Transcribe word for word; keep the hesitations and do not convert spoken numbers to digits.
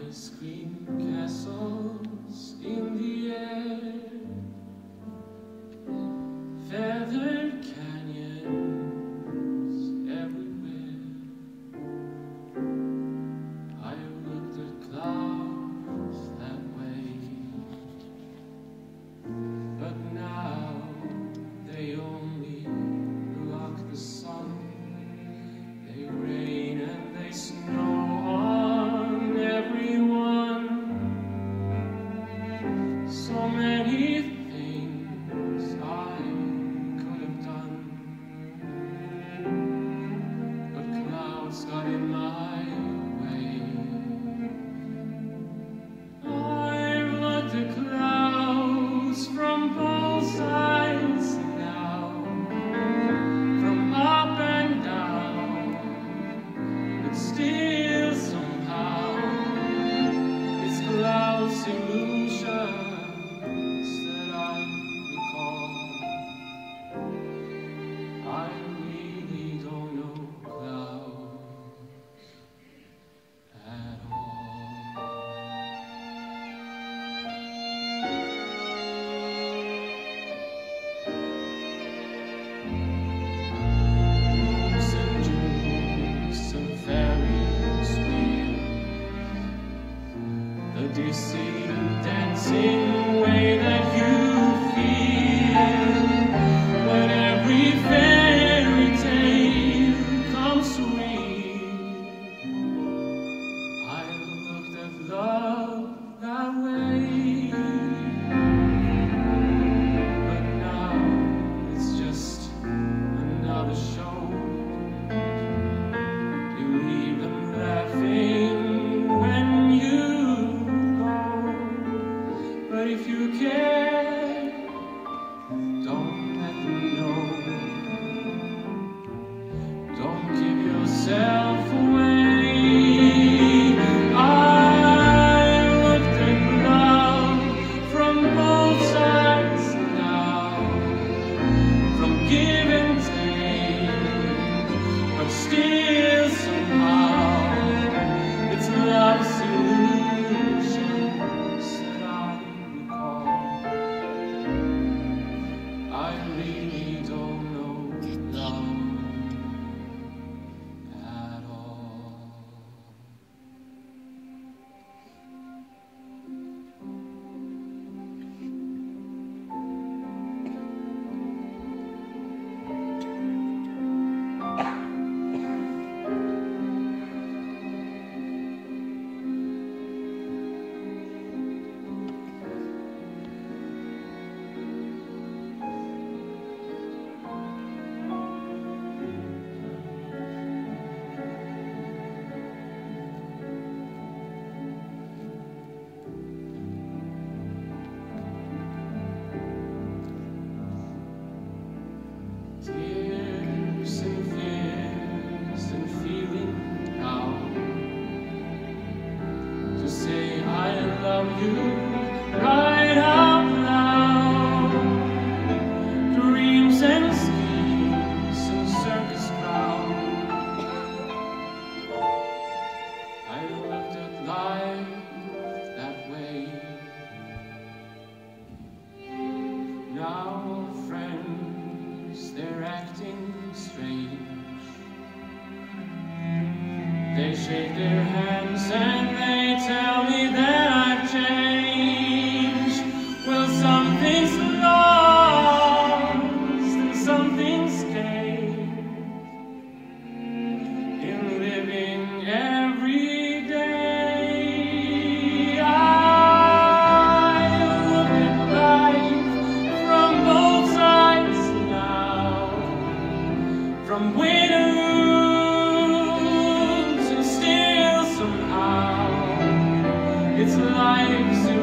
Ice cream castles in the air, feathered canyons everywhere. I looked at clouds that way, but now they only block the sun. They rain and they snow on everyone. So many things I could have done, but clouds got in my way. I've looked at clouds from both sides now, from up and down, but still somehow it's clouds illusions that I recall. I really don't know clouds at all. Moons and jewels and fairies wheel, the deceived dancing way that you feel when every fairy tale comes sweet. I looked at love that way, but now it's just another show. You leave them laughing when you go, but if you care, don't let them know. Don't give yourself away. I looked at love from both sides now, from give and take, but still somehow it's love's illusions that I recall. I really don't know love at all. Tears and fears and feeling how to say I love you right out loud. Dreams and schemes and circus crowd. I looked at life that way. Now friends, they're acting strange. They shake their hands and they tell me that I've changed. Well, something's lost and something's gained in living every day. I look at life from both sides now, from win and lose, and still somehow it's life's